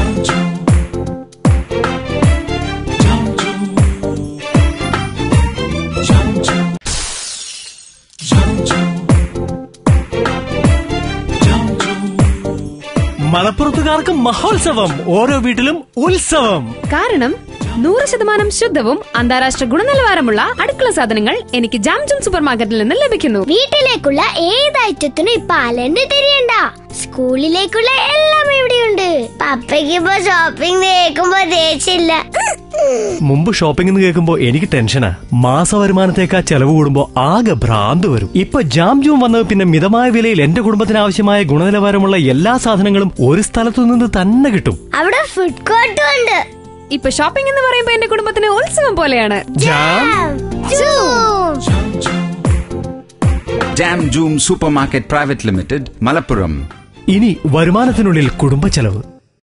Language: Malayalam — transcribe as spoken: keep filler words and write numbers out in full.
മലപ്പുറത്തുകാർക്ക് മഹോത്സവം, ഓരോ വീട്ടിലും ഉത്സവം. കാരണം നൂറ് ശതമാനം ശുദ്ധവും അന്താരാഷ്ട്ര ഗുണനിലവാരമുള്ള അടുക്കള സാധനങ്ങൾ എനിക്ക് ജാം ജൂം സൂപ്പർ മാർക്കറ്റിൽ നിന്ന് ലഭിക്കുന്നു. വീട്ടിലേക്കുള്ള ഏത് ഐറ്റത്തിനും ഇപ്പൊ അലണ്ട് തിരിയണ്ട. സ്കൂളിലേക്കുള്ള എല്ലാം ഇവിടെയുണ്ട്. പപ്പയ്ക്ക് ഇപ്പൊ ഷോപ്പിംഗ് കേൾക്കുമ്പോ ദേഷ്യമില്ല. മുമ്പ് ഷോപ്പിംഗ് എന്ന് കേൾക്കുമ്പോ എനിക്ക് ടെൻഷനാ. മാസ വരുമാനത്തേക്കാ ചെലവ് കൂടുമ്പോ ആകെ ഭ്രാന്ത് വരും. ഇപ്പൊ ജാം ജൂം വന്നത് പിന്നെ മിതമായ വിലയിൽ എന്റെ കുടുംബത്തിന് ആവശ്യമായ ഗുണനിലവാരമുള്ള എല്ലാ സാധനങ്ങളും ഒരു സ്ഥലത്തു നിന്ന് തന്നെ കിട്ടും. അവിടെ ഫുഡ് കോർട്ടും ഉണ്ട്. ഇപ്പൊ ഷോപ്പിംഗ് എന്ന് പറയുമ്പോ എന്റെ കുടുംബത്തിന് ഉത്സവം പോലെയാണ്. ജാം ജൂം ജാം ജൂം supermarket private limited, Malappuram. ഇനി വരുമാനത്തിനുള്ളിൽ കുടുംബ ചെലവ്.